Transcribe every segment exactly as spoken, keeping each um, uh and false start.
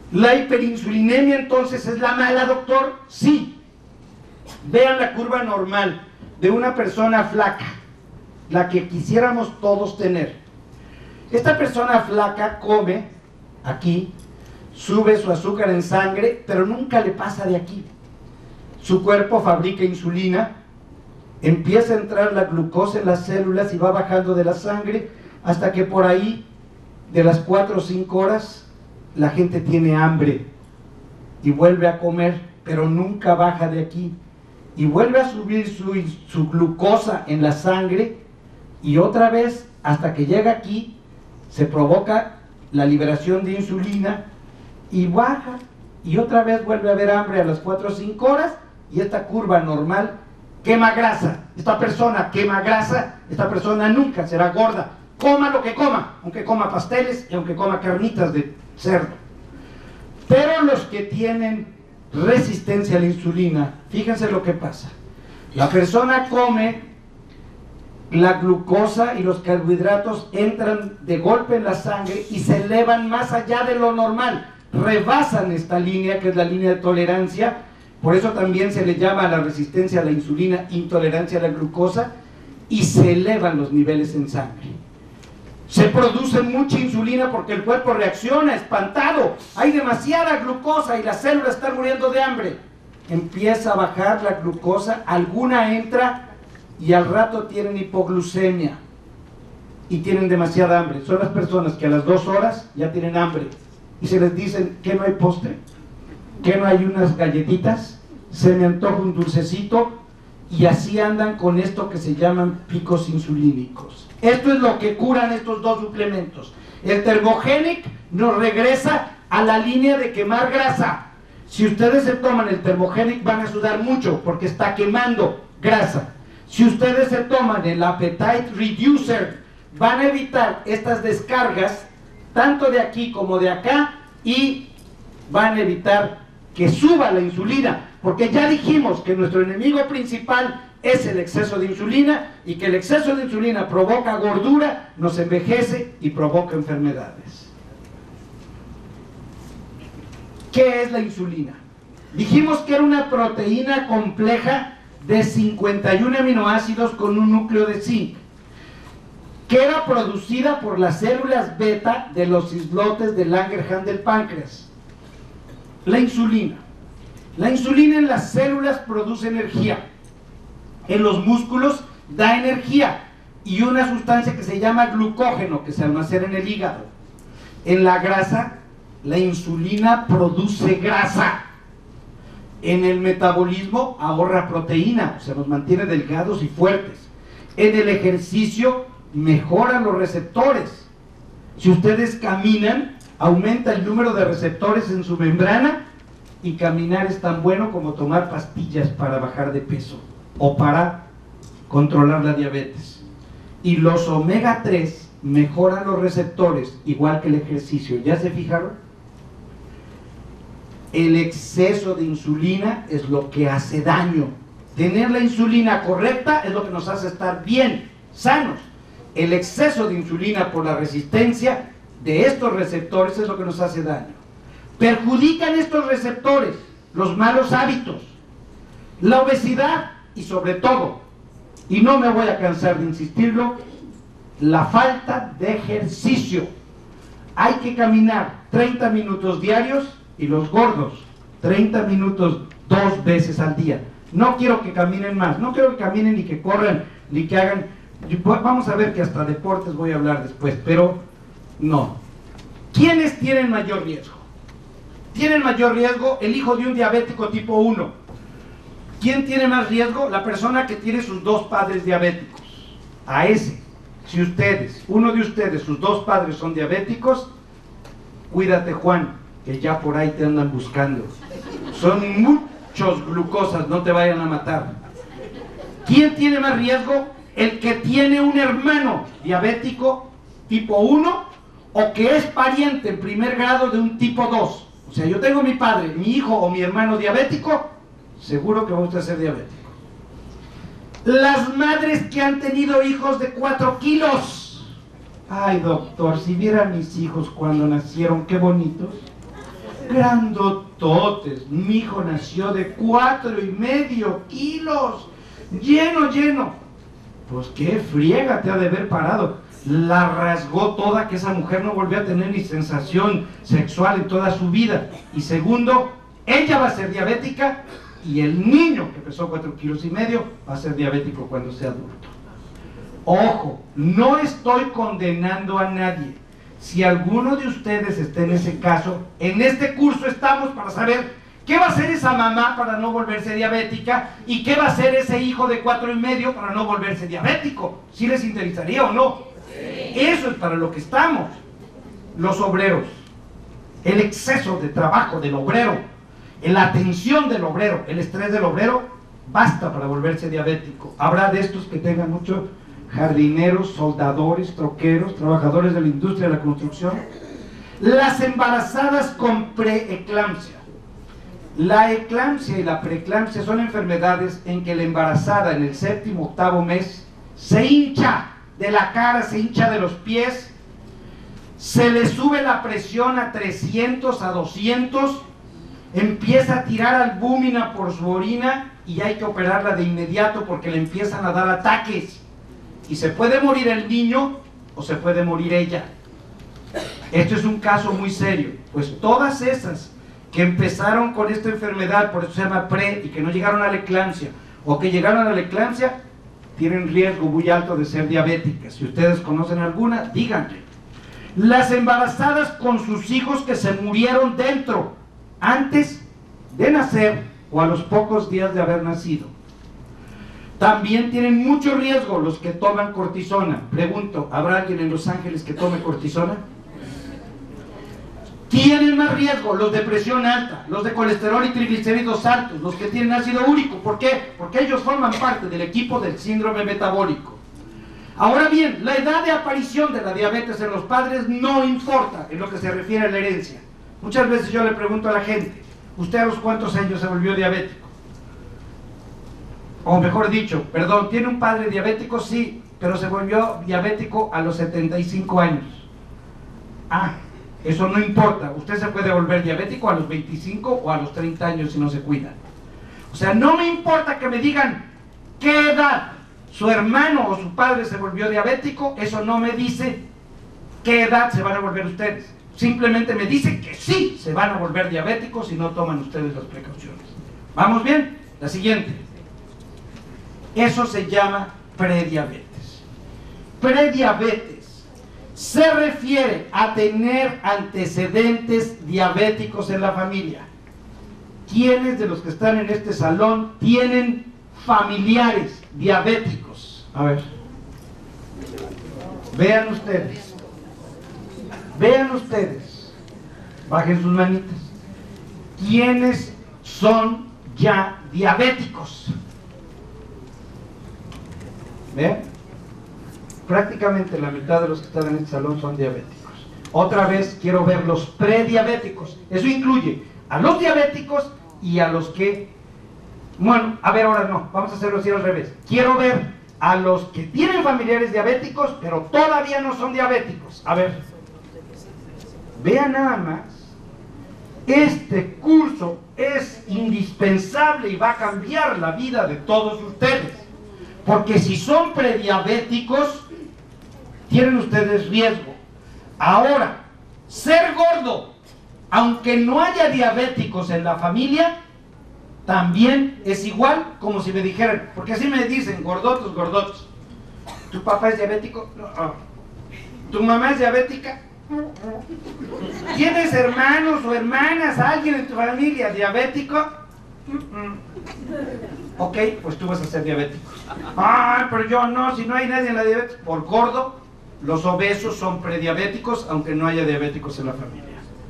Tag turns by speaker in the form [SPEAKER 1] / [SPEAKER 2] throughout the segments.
[SPEAKER 1] ¿La hiperinsulinemia entonces es la mala, doctor? Sí. Vean la curva normal de una persona flaca, la que quisiéramos todos tener. Esta persona flaca come aquí, sube su azúcar en sangre, pero nunca le pasa de aquí. Su cuerpo fabrica insulina, empieza a entrar la glucosa en las células y va bajando de la sangre hasta que por ahí, de las cuatro o cinco horas, la gente tiene hambre y vuelve a comer, pero nunca baja de aquí. Y vuelve a subir su, su glucosa en la sangre y otra vez, hasta que llega aquí, se provoca la liberación de insulina y baja. Y otra vez vuelve a haber hambre a las cuatro o cinco horas y esta curva normal quema grasa. Esta persona quema grasa, esta persona nunca será gorda. Coma lo que coma, aunque coma pasteles y aunque coma carnitas de cerdo. Pero los que tienen resistencia a la insulina, fíjense lo que pasa. La persona come, la glucosa y los carbohidratos entran de golpe en la sangre y se elevan más allá de lo normal, rebasan esta línea que es la línea de tolerancia. Por eso también se le llama a la resistencia a la insulina intolerancia a la glucosa, y se elevan los niveles en sangre. Se produce mucha insulina porque el cuerpo reacciona espantado, hay demasiada glucosa y las células están muriendo de hambre. Empieza a bajar la glucosa, alguna entra y al rato tienen hipoglucemia y tienen demasiada hambre. Son las personas que a las dos horas ya tienen hambre y se les dicen que no hay postre, que no hay unas galletitas, se me antoja un dulcecito, y así andan con esto que se llaman picos insulínicos. Esto es lo que curan estos dos suplementos. El Thermogenic nos regresa a la línea de quemar grasa. Si ustedes se toman el Thermogenic van a sudar mucho porque está quemando grasa. Si ustedes se toman el Appetite Reducer van a evitar estas descargas tanto de aquí como de acá y van a evitar que suba la insulina, porque ya dijimos que nuestro enemigo principal es el exceso de insulina y que el exceso de insulina provoca gordura, nos envejece y provoca enfermedades. ¿Qué es la insulina? Dijimos que era una proteína compleja de cincuenta y uno aminoácidos con un núcleo de zinc, que era producida por las células beta de los islotes de Langerhans del páncreas. La insulina. La insulina en las células produce energía, en los músculos da energía y una sustancia que se llama glucógeno que se almacena en el hígado. En la grasa, la insulina produce grasa. En el metabolismo ahorra proteína, o sea, nos mantiene delgados y fuertes. En el ejercicio mejora los receptores. Si ustedes caminan, aumenta el número de receptores en su membrana, y caminar es tan bueno como tomar pastillas para bajar de peso o para controlar la diabetes. Y los omega tres mejoran los receptores igual que el ejercicio. ¿Ya se fijaron? El exceso de insulina es lo que hace daño. Tener la insulina correcta es lo que nos hace estar bien, sanos. El exceso de insulina por la resistencia de estos receptores es lo que nos hace daño. Perjudican estos receptores los malos hábitos, la obesidad y sobre todo, y no me voy a cansar de insistirlo, la falta de ejercicio. Hay que caminar treinta minutos diarios y los gordos treinta minutos dos veces al día. No quiero que caminen más, no quiero que caminen ni que corran ni que hagan, vamos a ver que hasta deportes voy a hablar después, pero no. ¿Quiénes tienen mayor riesgo? Tienen mayor riesgo el hijo de un diabético tipo uno. ¿Quién tiene más riesgo? La persona que tiene sus dos padres diabéticos. A ese, si ustedes, uno de ustedes, sus dos padres son diabéticos, cuídate, Juan, que ya por ahí te andan buscando. Son muchos glucosas, no te vayan a matar. ¿Quién tiene más riesgo? El que tiene un hermano diabético tipo uno o que es pariente en primer grado de un tipo dos. O sea, yo tengo mi padre, mi hijo o mi hermano diabético, seguro que va usted a ser diabético. Las madres que han tenido hijos de cuatro kilos. Ay, doctor, si viera a mis hijos cuando nacieron, qué bonitos. Grandototes. Mi hijo nació de cuatro y medio kilos. Lleno, lleno. Pues qué friega te ha de haber parado. La rasgó toda, que esa mujer no volvió a tener ni sensación sexual en toda su vida. Y segundo, ella va a ser diabética y el niño que pesó cuatro kilos y medio va a ser diabético cuando sea adulto. Ojo, no estoy condenando a nadie. Si alguno de ustedes está en ese caso, en este curso estamos para saber qué va a hacer esa mamá para no volverse diabética y qué va a hacer ese hijo de cuatro y medio para no volverse diabético. ¿Sí les interesaría o no? Sí. Eso es para lo que estamos. Los obreros, el exceso de trabajo del obrero, la atención del obrero, el estrés del obrero, basta para volverse diabético. Habrá de estos que tengan mucho jardineros, soldadores, troqueros, trabajadores de la industria de la construcción. Las embarazadas con preeclampsia. La eclampsia y la preeclampsia son enfermedades en que la embarazada en el séptimo, octavo mes se hincha de la cara, se hincha de los pies, se le sube la presión a trescientos, a doscientos, empieza a tirar albúmina por su orina y hay que operarla de inmediato porque le empiezan a dar ataques. Y se puede morir el niño o se puede morir ella. Esto es un caso muy serio. Pues todas esas que empezaron con esta enfermedad, por eso se llama pre, y que no llegaron a la eclampsia, o que llegaron a la eclampsia, tienen riesgo muy alto de ser diabéticas. Si ustedes conocen alguna, díganle. Las embarazadas con sus hijos que se murieron dentro, antes de nacer o a los pocos días de haber nacido. También tienen mucho riesgo los que toman cortisona. Pregunto, ¿habrá alguien en Los Ángeles que tome cortisona? Tienen más riesgo los de presión alta, los de colesterol y triglicéridos altos, los que tienen ácido úrico. ¿Por qué? Porque ellos forman parte del equipo del síndrome metabólico. Ahora bien, la edad de aparición de la diabetes en los padres no importa en lo que se refiere a la herencia. Muchas veces yo le pregunto a la gente, ¿usted a los cuántos años se volvió diabético? O mejor dicho, perdón, ¿tiene un padre diabético? Sí, pero se volvió diabético a los setenta y cinco años. Ah, eso no importa, usted se puede volver diabético a los veinticinco o a los treinta años si no se cuida. O sea, no me importa que me digan qué edad su hermano o su padre se volvió diabético, eso no me dice qué edad se van a volver ustedes. Simplemente me dice que sí se van a volver diabéticos si no toman ustedes las precauciones. ¿Vamos bien? La siguiente. Eso se llama prediabetes. Prediabetes se refiere a tener antecedentes diabéticos en la familia. ¿Quiénes de los que están en este salón tienen familiares diabéticos? A ver. Vean ustedes. Vean ustedes. Bajen sus manitas. ¿Quiénes son ya diabéticos? ¿Ven? Prácticamente la mitad de los que están en este salón son diabéticos. Otra vez quiero ver los prediabéticos. Eso incluye a los diabéticos y a los que... Bueno, a ver, ahora no, vamos a hacerlo así al revés. Quiero ver a los que tienen familiares diabéticos, pero todavía no son diabéticos. A ver, vean nada más. Este curso es indispensable y va a cambiar la vida de todos ustedes. Porque si son prediabéticos, tienen ustedes riesgo. Ahora, ser gordo, aunque no haya diabéticos en la familia, también es igual como si me dijeran, porque así me dicen, gordotos, gordotos. ¿Tu papá es diabético? No. ¿Tu mamá es diabética? ¿Tienes hermanos o hermanas, alguien en tu familia diabético? Ok, pues tú vas a ser diabético. Ay, pero yo no, si no hay nadie en la diabetes. Por gordo, los obesos son prediabéticos, aunque no haya diabéticos en la familia.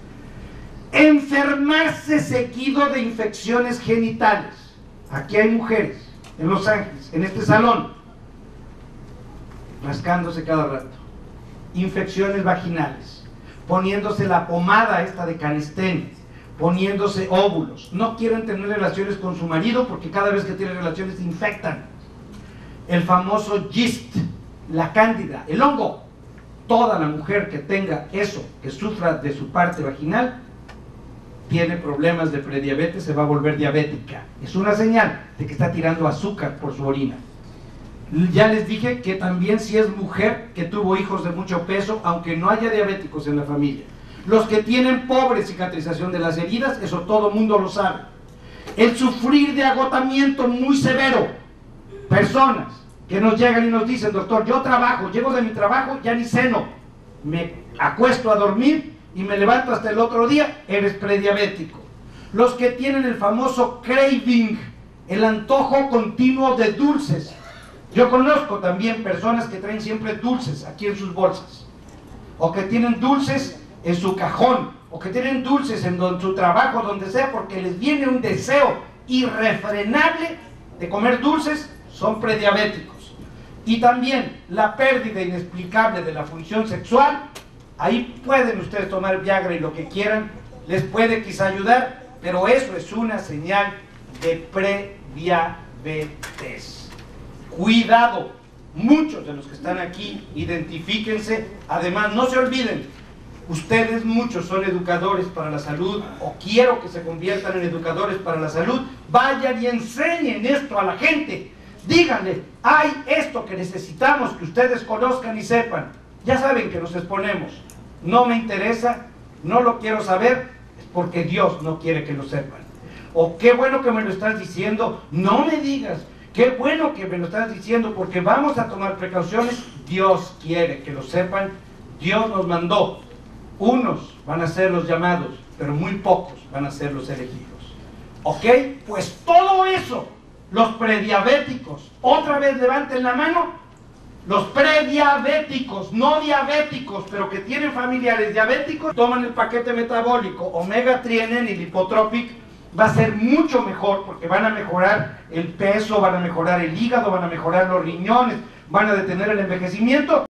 [SPEAKER 1] Enfermarse seguido de infecciones genitales. Aquí hay mujeres, en Los Ángeles, en este salón, rascándose cada rato. Infecciones vaginales, poniéndose la pomada esta de Canestén, poniéndose óvulos, no quieren tener relaciones con su marido porque cada vez que tienen relaciones se infectan. El famoso yeast, la cándida, el hongo. Toda la mujer que tenga eso, que sufra de su parte vaginal, tiene problemas de prediabetes, se va a volver diabética. Es una señal de que está tirando azúcar por su orina. Ya les dije que también si es mujer que tuvo hijos de mucho peso, aunque no haya diabéticos en la familia. Los que tienen pobre cicatrización de las heridas, eso todo mundo lo sabe. El sufrir de agotamiento muy severo. Personas que nos llegan y nos dicen, doctor, yo trabajo, llego de mi trabajo, ya ni ceno, me acuesto a dormir y me levanto hasta el otro día, eres prediabético. Los que tienen el famoso craving, el antojo continuo de dulces. Yo conozco también personas que traen siempre dulces aquí en sus bolsas, o que tienen dulces en su cajón, o que tienen dulces en don, su trabajo, donde sea, porque les viene un deseo irrefrenable de comer dulces, son prediabéticos. Y también la pérdida inexplicable de la función sexual, ahí pueden ustedes tomar Viagra y lo que quieran, les puede quizá ayudar, pero eso es una señal de prediabetes. Cuidado, muchos de los que están aquí, identifíquense. Además, no se olviden, ustedes muchos son educadores para la salud, o quiero que se conviertan en educadores para la salud. Vayan y enseñen esto a la gente. Díganle, hay esto que necesitamos que ustedes conozcan y sepan. Ya saben que nos exponemos. No me interesa, no lo quiero saber, es porque Dios no quiere que lo sepan. O qué bueno que me lo estás diciendo, no me digas. Qué bueno que me lo estás diciendo, porque vamos a tomar precauciones. Dios quiere que lo sepan. Dios nos mandó. Unos van a ser los llamados, pero muy pocos van a ser los elegidos. ¿Ok? Pues todo eso, los prediabéticos, otra vez levanten la mano. Los prediabéticos, no diabéticos, pero que tienen familiares diabéticos, toman el paquete metabólico omega tres y lipotropic. Va a ser mucho mejor, porque van a mejorar el peso, van a mejorar el hígado, van a mejorar los riñones, van a detener el envejecimiento,